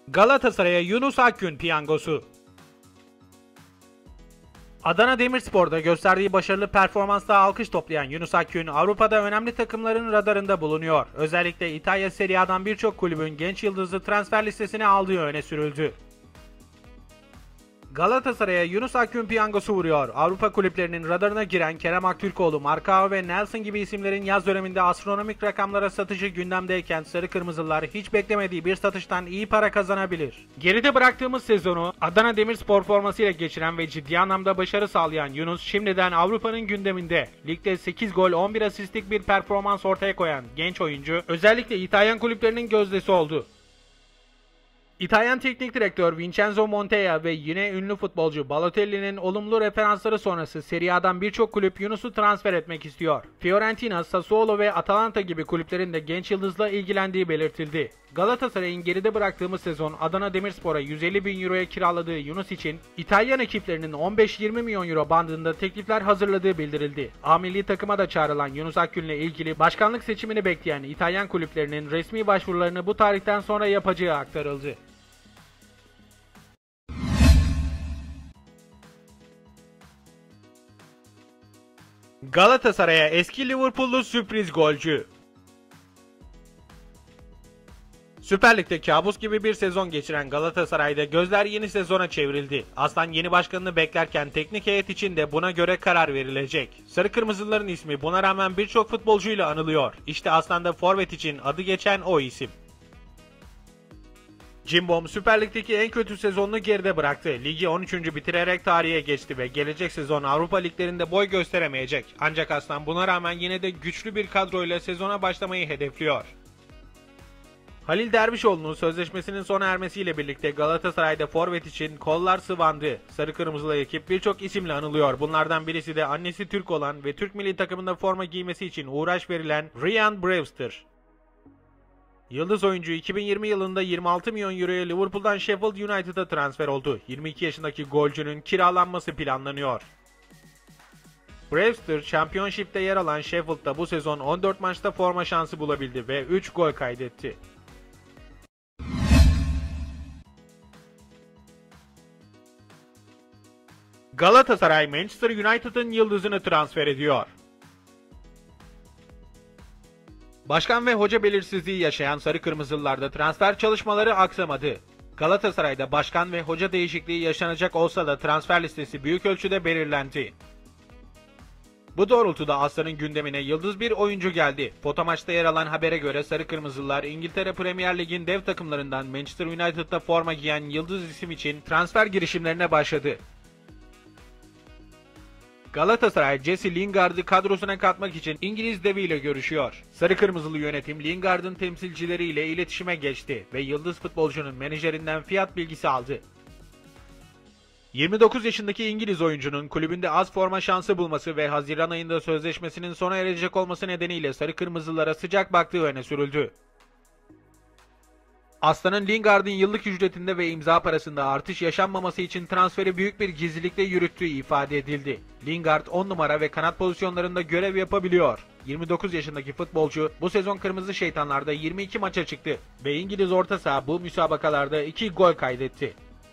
Galatasaray'a Yunus Akgün piyangosu. Adana Demirspor'da gösterdiği başarılı performansla alkış toplayan Yunus Akgün, Avrupa'da önemli takımların radarında bulunuyor. Özellikle İtalya Serie A'dan birçok kulübün genç yıldızı transfer listesine aldığı öne sürüldü. Galatasaray'a Yunus Akgün piyangosu vuruyor. Avrupa kulüplerinin radarına giren Kerem Aktürkoğlu, Marcao ve Nelson gibi isimlerin yaz döneminde astronomik rakamlara satışı gündemdeyken Sarı Kırmızılılar hiç beklemediği bir satıştan iyi para kazanabilir. Geride bıraktığımız sezonu Adana Demirspor formasıyla geçiren ve ciddi anlamda başarı sağlayan Yunus şimdiden Avrupa'nın gündeminde. Ligde 8 gol 11 asistlik bir performans ortaya koyan genç oyuncu özellikle İtalyan kulüplerinin gözdesi oldu. İtalyan teknik direktör Vincenzo Montella ve yine ünlü futbolcu Balotelli'nin olumlu referansları sonrası Serie A'dan birçok kulüp Yunus'u transfer etmek istiyor. Fiorentina, Sassuolo ve Atalanta gibi kulüplerin de genç yıldızla ilgilendiği belirtildi. Galatasaray'ın geride bıraktığımız sezon Adana Demirspor'a 150 bin euroya kiraladığı Yunus için İtalyan ekiplerinin 15-20 milyon euro bandında teklifler hazırladığı bildirildi. A milli takıma da çağrılan Yunus Akgün'le ilgili başkanlık seçimini bekleyen İtalyan kulüplerinin resmi başvurularını bu tarihten sonra yapacağı aktarıldı. Galatasaray'a eski Liverpool'lu sürpriz golcü. Süper Lig'de kabus gibi bir sezon geçiren Galatasaray'da gözler yeni sezona çevrildi. Aslan yeni başkanını beklerken teknik heyet için de buna göre karar verilecek. Sarı Kırmızıların ismi buna rağmen birçok futbolcuyla anılıyor. İşte Aslan'da forvet için adı geçen o isim. Cimbom Süper Lig'deki en kötü sezonunu geride bıraktı. Ligi 13. bitirerek tarihe geçti ve gelecek sezon Avrupa liglerinde boy gösteremeyecek. Ancak Aslan buna rağmen yine de güçlü bir kadroyla sezona başlamayı hedefliyor. Halil Dervişoğlu'nun sözleşmesinin sona ermesiyle birlikte Galatasaray'da forvet için kollar sıvandı. Sarı Kırmızılı ekip birçok isimle anılıyor. Bunlardan birisi de annesi Türk olan ve Türk milli takımında forma giymesi için uğraş verilen Ryan Brewster. Yıldız oyuncu 2020 yılında 26 milyon euroya Liverpool'dan Sheffield United'a transfer oldu. 22 yaşındaki golcünün kiralanması planlanıyor. Brewster, Championship'te yer alan Sheffield'da bu sezon 14 maçta forma şansı bulabildi ve 3 gol kaydetti. Galatasaray, Manchester United'ın yıldızını transfer ediyor. Başkan ve hoca belirsizliği yaşayan Sarı Kırmızılılarda transfer çalışmaları aksamadı. Galatasaray'da başkan ve hoca değişikliği yaşanacak olsa da transfer listesi büyük ölçüde belirlendi. Bu doğrultuda Aslan'ın gündemine yıldız bir oyuncu geldi. Fotomaç'ta yer alan habere göre Sarı Kırmızılılar İngiltere Premier Lig'in dev takımlarından Manchester United'da forma giyen yıldız isim için transfer girişimlerine başladı. Galatasaray, Jesse Lingard'ı kadrosuna katmak için İngiliz deviyle görüşüyor. Sarı Kırmızılı yönetim Lingard'ın temsilcileriyle iletişime geçti ve yıldız futbolcunun menajerinden fiyat bilgisi aldı. 29 yaşındaki İngiliz oyuncunun kulübünde az forma şansı bulması ve Haziran ayında sözleşmesinin sona erecek olması nedeniyle Sarı Kırmızılara sıcak baktığı öne sürüldü. Aslan'ın Lingard'ın yıllık ücretinde ve imza parasında artış yaşanmaması için transferi büyük bir gizlilikle yürüttüğü ifade edildi. Lingard 10 numara ve kanat pozisyonlarında görev yapabiliyor. 29 yaşındaki futbolcu bu sezon Kırmızı Şeytanlar'da 22 maça çıktı ve İngiliz orta saha bu müsabakalarda 2 gol kaydetti.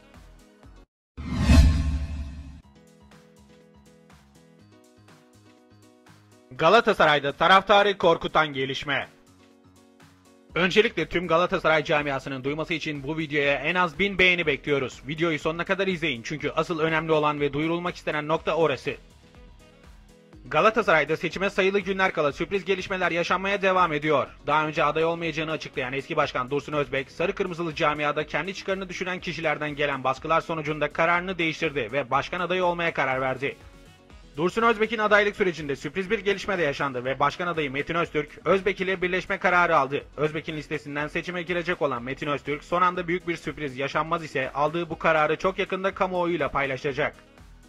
Galatasaray'da taraftarı korkutan gelişme. Öncelikle tüm Galatasaray camiasının duyması için bu videoya en az 1000 beğeni bekliyoruz. Videoyu sonuna kadar izleyin çünkü asıl önemli olan ve duyurulmak istenen nokta orası. Galatasaray'da seçime sayılı günler kala sürpriz gelişmeler yaşanmaya devam ediyor. Daha önce aday olmayacağını açıklayan eski başkan Dursun Özbek, Sarı Kırmızılı camiada kendi çıkarını düşünen kişilerden gelen baskılar sonucunda kararını değiştirdi ve başkan adayı olmaya karar verdi. Dursun Özbek'in adaylık sürecinde sürpriz bir gelişme de yaşandı ve başkan adayı Metin Öztürk, Özbek ile birleşme kararı aldı. Özbek'in listesinden seçime girecek olan Metin Öztürk, son anda büyük bir sürpriz yaşanmaz ise aldığı bu kararı çok yakında kamuoyuyla paylaşacak.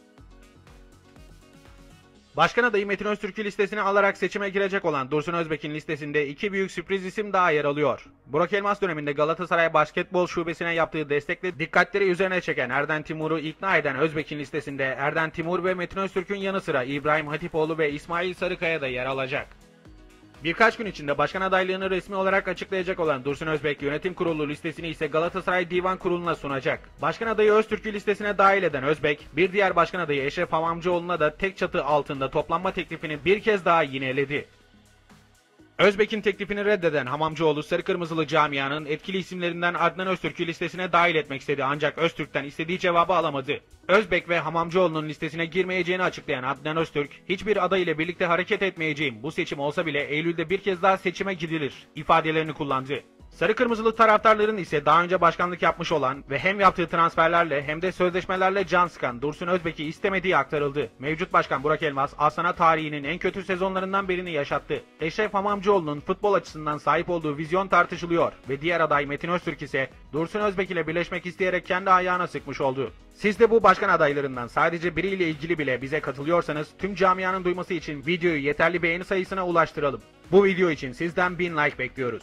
Başkan adayı Metin Öztürk'ü listesine alarak seçime girecek olan Dursun Özbek'in listesinde iki büyük sürpriz isim daha yer alıyor. Burak Elmas döneminde Galatasaray Basketbol Şubesi'ne yaptığı destekle dikkatleri üzerine çeken Erden Timur'u ikna eden Özbek'in listesinde Erden Timur ve Metin Öztürk'ün yanı sıra İbrahim Hatipoğlu ve İsmail Sarıkaya da yer alacak. Birkaç gün içinde başkan adaylığını resmi olarak açıklayacak olan Dursun Özbek yönetim kurulu listesini ise Galatasaray Divan Kurulu'na sunacak. Başkan adayı Öztürk'ü listesine dahil eden Özbek, bir diğer başkan adayı Eşref Hamamcıoğlu'na da tek çatı altında toplanma teklifini bir kez daha yineledi. Özbek'in teklifini reddeden Hamamcıoğlu, Sarı Kırmızılı camianın etkili isimlerinden Adnan Öztürk'ü listesine dahil etmek istedi ancak Öztürk'ten istediği cevabı alamadı. Özbek ve Hamamcıoğlu'nun listesine girmeyeceğini açıklayan Adnan Öztürk, hiçbir aday ile birlikte hareket etmeyeceğim, bu seçim olsa bile Eylül'de bir kez daha seçime gidilir ifadelerini kullandı. Sarı Kırmızılı taraftarların ise daha önce başkanlık yapmış olan ve hem yaptığı transferlerle hem de sözleşmelerle can sıkan Dursun Özbek'i istemediği aktarıldı. Mevcut başkan Burak Elmas, Aslan'a tarihinin en kötü sezonlarından birini yaşattı. Eşref Hamamcıoğlu'nun futbol açısından sahip olduğu vizyon tartışılıyor ve diğer aday Metin Öztürk ise Dursun Özbek ile birleşmek isteyerek kendi ayağına sıkmış oldu. Siz de bu başkan adaylarından sadece biriyle ilgili bile bize katılıyorsanız tüm camianın duyması için videoyu yeterli beğeni sayısına ulaştıralım. Bu video için sizden 1000 like bekliyoruz.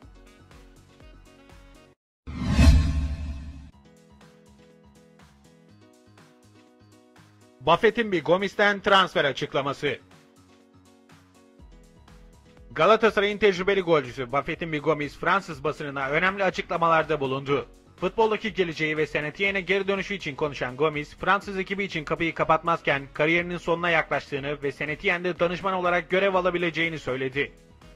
Buffett'in bir Gomis'ten transfer açıklaması. Galatasaray'ın tecrübeli golcüsü Buffett'in bir Gomis, Fransız basınına önemli açıklamalarda bulundu. Futboldaki geleceği ve Saint Etienne'e geri dönüşü için konuşan Gomis, Fransız ekibi için kapıyı kapatmazken kariyerinin sonuna yaklaştığını ve Saint Etienne'de danışman olarak görev alabileceğini söyledi.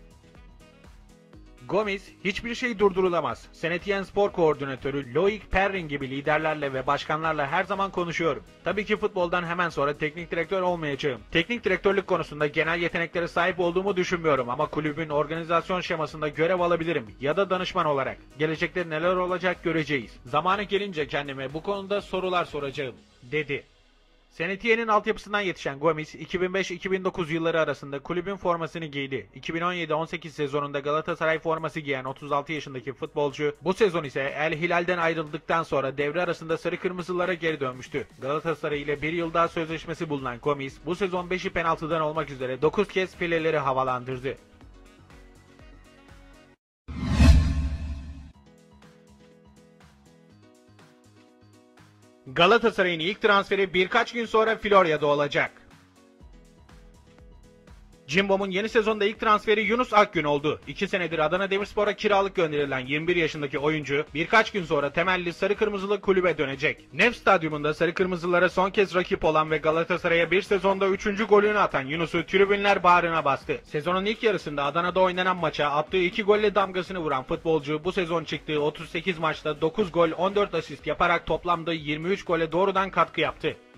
Gomis, hiçbir şey durdurulamaz. Saint Etienne Spor Koordinatörü Loic Perrin gibi liderlerle ve başkanlarla her zaman konuşuyorum. Tabii ki futboldan hemen sonra teknik direktör olmayacağım. Teknik direktörlük konusunda genel yeteneklere sahip olduğumu düşünmüyorum ama kulübün organizasyon şemasında görev alabilirim ya da danışman olarak. Gelecekte neler olacak göreceğiz. Zamanı gelince kendime bu konuda sorular soracağım, dedi. Saint Etienne'in altyapısından yetişen Gomis, 2005-2009 yılları arasında kulübün formasını giydi. 2017-18 sezonunda Galatasaray forması giyen 36 yaşındaki futbolcu, bu sezon ise El Hilal'den ayrıldıktan sonra devre arasında Sarı Kırmızılara geri dönmüştü. Galatasaray ile bir yıl daha sözleşmesi bulunan Gomis, bu sezon 5'i penaltıdan olmak üzere 9 kez fileleri havalandırdı. Galatasaray'ın ilk transferi birkaç gün sonra Florya'da olacak. Cimbom'un yeni sezonda ilk transferi Yunus Akgün oldu. 2 senedir Adana Demirspor'a kiralık gönderilen 21 yaşındaki oyuncu birkaç gün sonra temelli Sarı Kırmızılı kulübe dönecek. Nef Stadyumunda Sarı Kırmızılara son kez rakip olan ve Galatasaray'a bir sezonda 3. golünü atan Yunus'u tribünler bağrına bastı. Sezonun ilk yarısında Adana'da oynanan maça attığı 2 golle damgasını vuran futbolcu bu sezon çıktığı 38 maçta 9 gol 14 asist yaparak toplamda 23 gole doğrudan katkı yaptı.